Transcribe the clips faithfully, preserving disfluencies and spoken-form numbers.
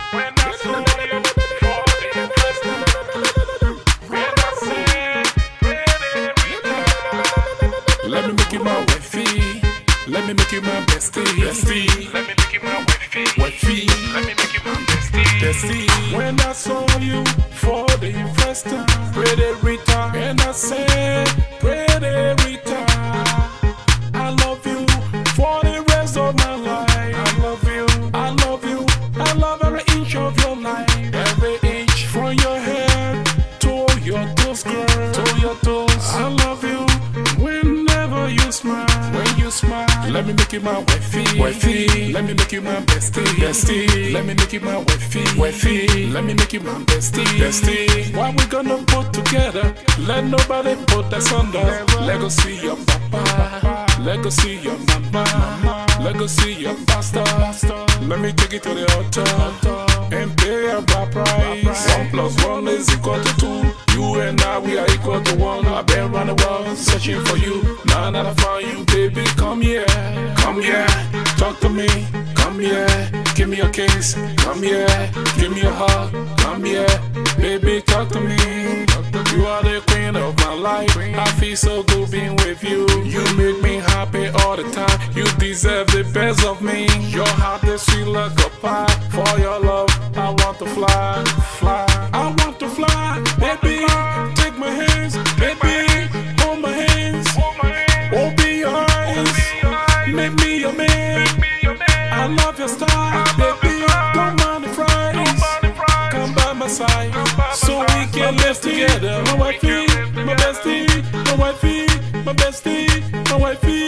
When I saw you for the first time, when I said, pretty Rita. Let me make you my wifey. Let me make you my bestie. Bestie. Let me make you my wifey. Wifey. Let me make you my bestie. Bestie. When I saw you for the first time, pretty Rita, and I said, pretty Rita, I love you for the rest of my life. I love you, I love you, I love every inch of your life. Every inch from your head to your toes, girl, to your toes. I love you whenever you smile. When you smile, let me make you my wifey. Wifey. Let me make you my bestie. Bestie. Let me make you my wifey. Wifey. Let me make you my bestie. Bestie. What we gonna put together? Let nobody put us under. Let go see your papa. Let go see your mama. Let go see your pastor. Let me take it to the altar and pay a bride price. One plus one is equal to two. You and I, we are equal to one. I've been around the world searching for you. Now that I found you, baby, come here, come here, talk to me. Come here, give me a kiss. Come here, give me a hug. Come here, baby, talk to me. You are the queen of my life. I feel so good being with you. You make me happy all the time. You deserve the best of me. Your heart is sweet like a pie. For your love, I want to fly, fly. I want to fly, baby. Take my hands, baby. Hold my hands. Open your eyes. Make me your man. I love your style, baby. Don't mind the fries. Come by my side, so we can live together. My wifey, my bestie, my wifey, my bestie, my wifey.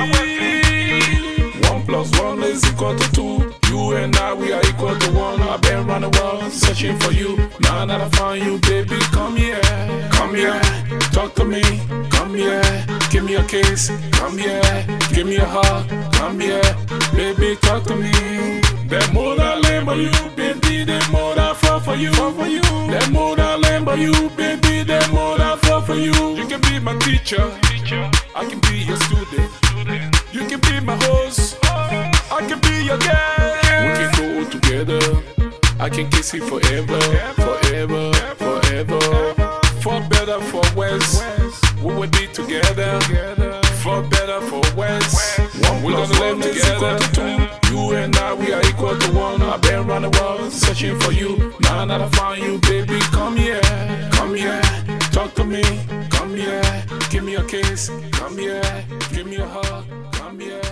One plus one is equal to two. You and I, we are equal to one. I've been around the world searching for you. Now that I found you, baby, come here, come here, talk to me. Come here, give me a kiss. Come here, give me a hug. Come here, baby, talk to me. The more I learn about you, baby, the more I fall for you. Fall for you. The more I learn about you, baby, the more I fall for you. You can be my teacher, I can be your student. You can be my host, I can be your guest. We can go together, I can kiss you forever, forever, forever. For better, for worse, we will be together. For better, for worse, we're gonna live together. You and I, we are equal to one. I've been around the world searching for you. Now that I found you, baby, come here, come here, talk to me. Come here, give me a kiss. Come here, give me a hug. Come here.